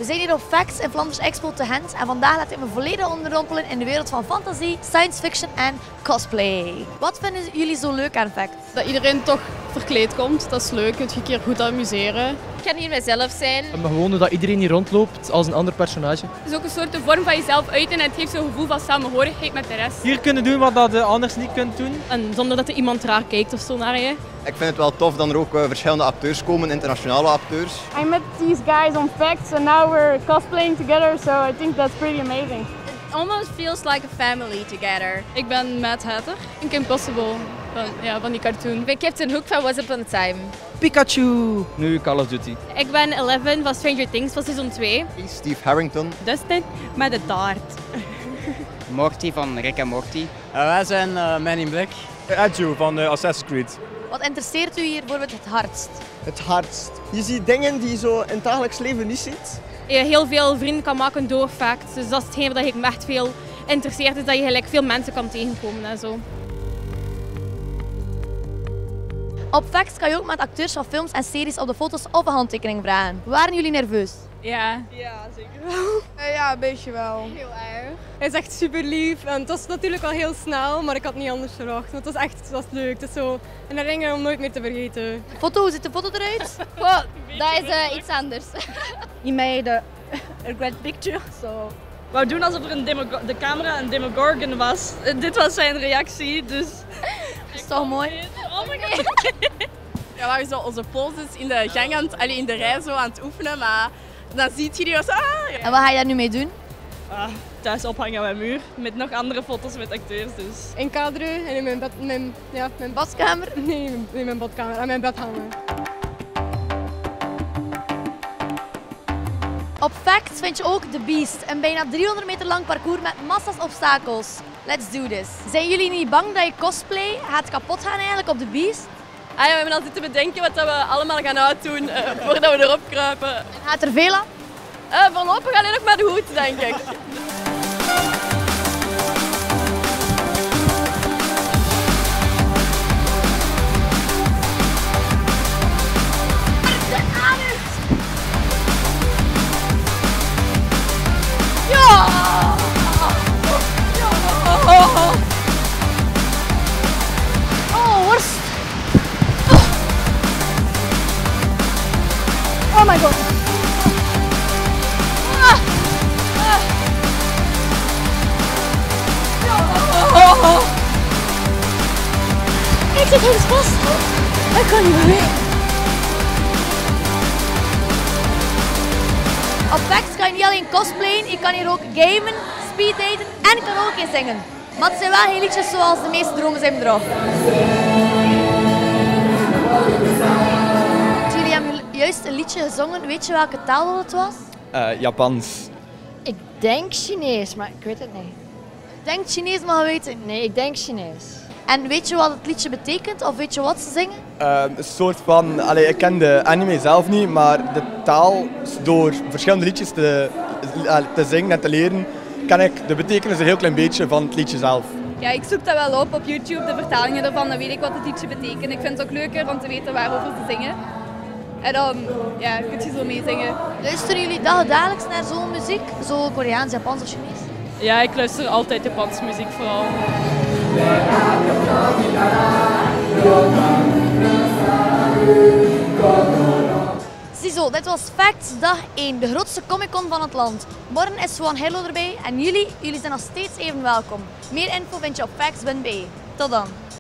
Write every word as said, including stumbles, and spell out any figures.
We zijn hier op Facts in Flanders Expo te Gent en vandaag laat ik me volledig onderdompelen in de wereld van fantasie, science fiction en cosplay. Wat vinden jullie zo leuk aan Facts? Dat iedereen toch verkleed komt, dat is leuk, je kunt je een keer goed amuseren. Ik kan hier mezelf zijn. Maar gewoon dat iedereen hier rondloopt als een ander personage. Het is ook een soort vorm van jezelf uiten en het geeft zo'n gevoel van samenhorigheid met de rest. Hier kunnen doen wat je anders niet kunt doen. En zonder dat er iemand raar kijkt of zo naar je. Ik vind het wel tof dat er ook uh, verschillende acteurs komen, internationale acteurs. I met these guys on Facts and now we're cosplaying together, so I think that's pretty amazing. It almost feels like a family together. Ik ben Mad Hatter in Kim Possible, van, ja, van die cartoon. Ik ben Captain Hook van Once Upon a Time. Pikachu! Nu Call of Duty. Ik ben Eleven van Stranger Things van seizoen twee. Steve Harrington. Dustin met de taart. Morty van Rick en Morty. Uh, wij zijn uh, Man in Black. Edjo van uh, Assassin's Creed. Wat interesseert u hier bijvoorbeeld het hardst? Het hardst. Je ziet dingen die je zo in het dagelijks leven niet ziet. Je heel veel vrienden kan maken door Facts, dus dat is hetgeen dat ik me echt veel interesseert, is dat je gelijk veel mensen kan tegenkomen en zo. Op Facts kan je ook met acteurs van films en series op de foto's of een handtekening vragen. Waren jullie nerveus? Ja. Ja, zeker wel. Uh, ja, een beetje wel. Heel erg. Hij is echt super lief en het was natuurlijk wel heel snel, maar ik had niet anders verwacht. Het was echt het was leuk. Het is zo een herinnering om nooit meer te vergeten. Foto, hoe ziet de foto eruit? Oh, dat is uh, iets anders. He made a, a great picture, so... We wou doen alsof er een demo- de camera een Demogorgon was. En dit was zijn reactie, dus... Dat is toch mooi? Oh my god! Ja, we waren zo onze poses in de gang, aan het, allee, in de rij zo aan het oefenen, maar dan ziet je die was. Ah, ja. En wat ga je daar nu mee doen? Ah, thuis ophangen aan mijn muur, met nog andere foto's met acteurs, dus... Inkaderen en in mijn, bed, mijn, ja, mijn Badkamer? Nee, in mijn badkamer, aan mijn bed hangen. Op Facts vind je ook The Beast, een bijna driehonderd meter lang parcours met massa's obstakels. Let's do this. Zijn jullie niet bang dat je cosplay gaat kapot gaan eigenlijk op The Beast? Ah, ja, we hebben al zitten bedenken wat we allemaal gaan uitdoen uh, voordat we erop kruipen. En gaat er veel aan? Uh, voorlopig alleen nog maar de hoed, denk ik. Oh, worst. Oh my god. Ah. Ah. Oh. Ik zit helemaal vast. Ik kan niet meer weg. Op Facts kan je niet alleen cosplayen, je kan hier ook gamen, speeddaten en karaoke zingen. Maar het zijn wel geen liedjes zoals de meeste dromen zijn bedrog. Jullie hebben juist een liedje gezongen. Weet je welke taal het was? Uh, Japans. Ik denk Chinees, maar ik weet het niet. Denk Chinees, maar je weet het niet. Nee, ik denk Chinees. En weet je wat het liedje betekent? Of weet je wat ze zingen? Uh, een soort van, allee, ik ken de anime zelf niet, maar de taal, door verschillende liedjes te, te zingen en te leren, ken ik de betekenis een heel klein beetje van het liedje zelf. Ja, ik zoek dat wel op op YouTube, de vertalingen ervan, dan weet ik wat het liedje betekent. Ik vind het ook leuker om te weten waarover ze zingen. En dan ja, kun je zo meezingen. Luisteren jullie dag dagelijks naar zo'n muziek? Zo Koreaans, Japans of Chinees? Ja, ik luister altijd Japanse muziek vooral. Ziezo, dit was Facts dag één, de grootste Comic-Con van het land. Morgen is Swan Hello erbij en jullie, jullie zijn nog steeds even welkom. Meer info vind je op facts punt be. Tot dan.